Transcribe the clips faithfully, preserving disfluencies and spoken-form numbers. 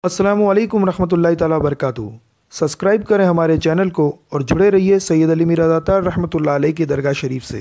अस्सलामुअलैकुम रहमतुल्लाहि ताला बरकातुहू। सब्सक्राइब करें हमारे चैनल को और जुड़े रहिए सैयद अली मीरा दातार रहमतुल्लाह अलैह की दरगाह शरीफ से।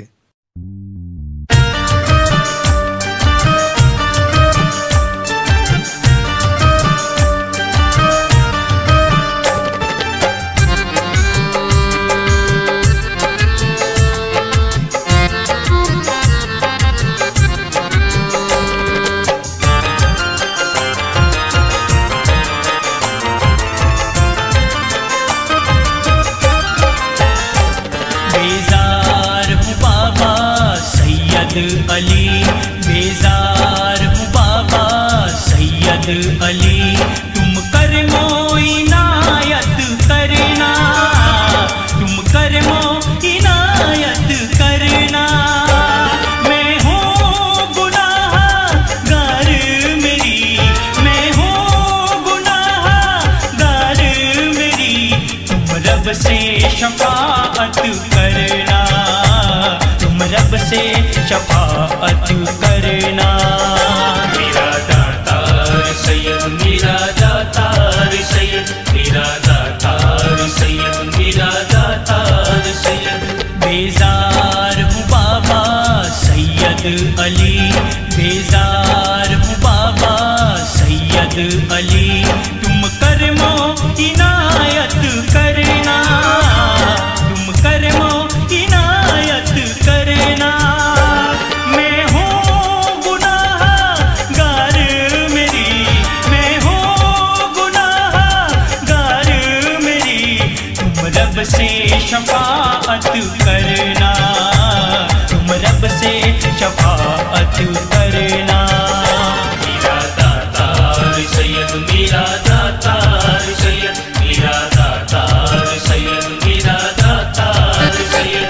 अली बेजार हूँ बाबा सैयद अली, तुम करमो इनायत करना, तुम करमो इनायत करना। मैं हूँ गुनाहगार मेरी, मैं हूँ गुनाहगार मेरी, तुम रब से शफाअत करना, तुम रब से शफाअत करना। मीरा दातार सैयद, मीरा दातार सैयद, मीरा दातार सैयद, मीरा दातार सैयद। बेजार हूँ बाबा सैयद अली, बेजार हूँ बाबा सैयद अली, तुम करमो इनायत करना, तुम करमो इनायत करना। मैं हूँ गुनाहगार मेरी, मैं हूँ गुनाहगार मेरी, तुम रब से शफाअत करना, तुम रब से शफाअत करना। मीरा दातार सैयद, मीरा दातार सैयद, मीरा दातार सैयद, मीरा दातार सैयद।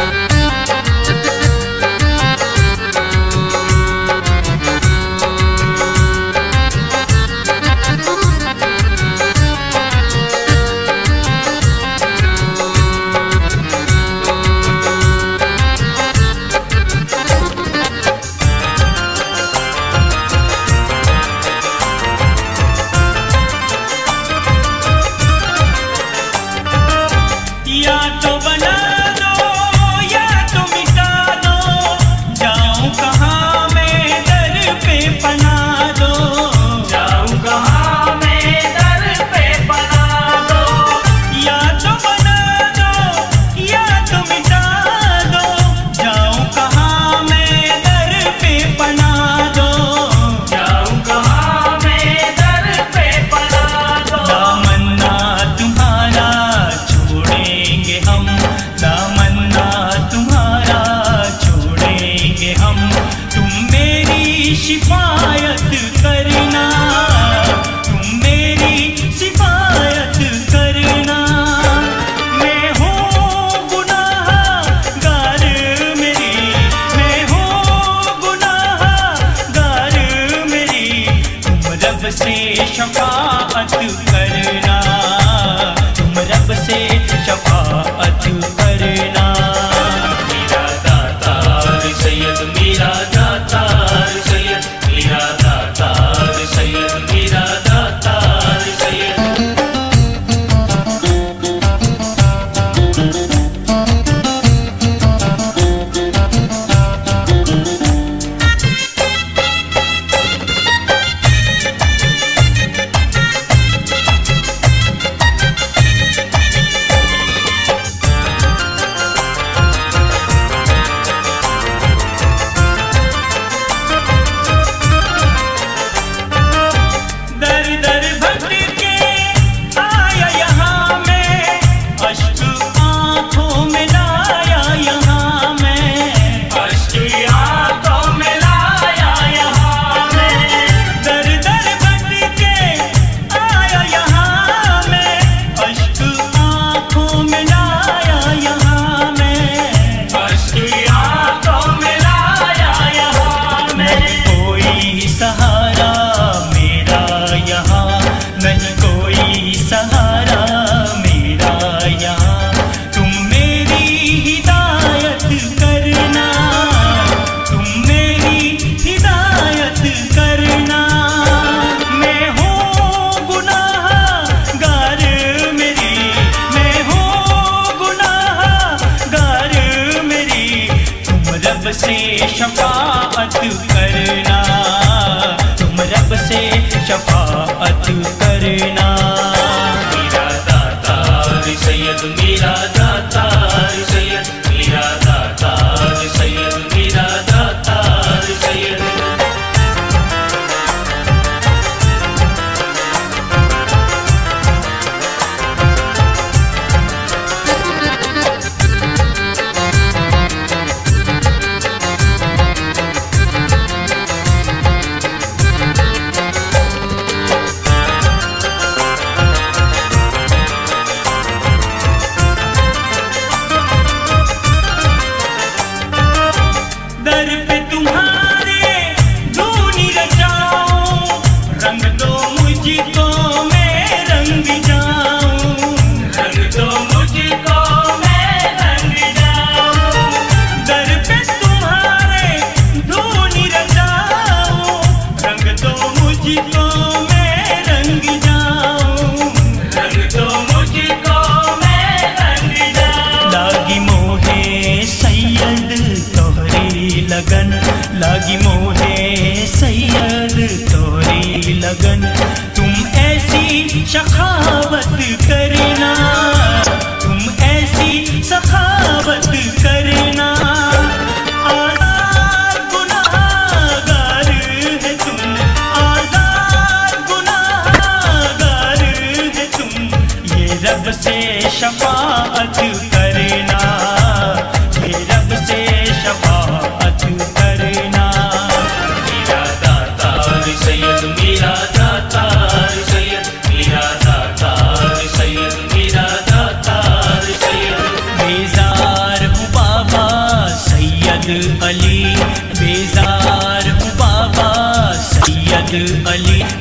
शिफायत करना, तुम मेरी शिफायत करना। मैं हूँ गुनाहगार मेरी, मैं हूँ गुनाहगार मेरी, तुम रब से शफाअत करना, तुम रब से शफाअत करना। मीरा दातार सैयद, मीरा दातार सैयद, मीरा दातार सैयद, मीरा दातार सैयद। शफाअत करना, तुम रब से शफाअत करना। मीरा दातार सैयद, मीरा दातार सैयद, मीरा दातार सैयद, मीरा दातार सैयद। लागी मोहे सैयद तोरी लगन, तुम ऐसी सखावत करना, तुम ऐसी सखावत करना। आज़ाद गुनाहगार है तुम, आज़ाद गुनाहगार है तुम, ये रब से शफाअत करना, ये रब से शफाअत करना। मीरा दातार सैयद, मीरा दातार सैयद, मीरा दातार सैयद, मीरा दातार सैयद। बेजार हूँ बाबा सैयद अली, बेजार हूँ बाबा सैयद अली,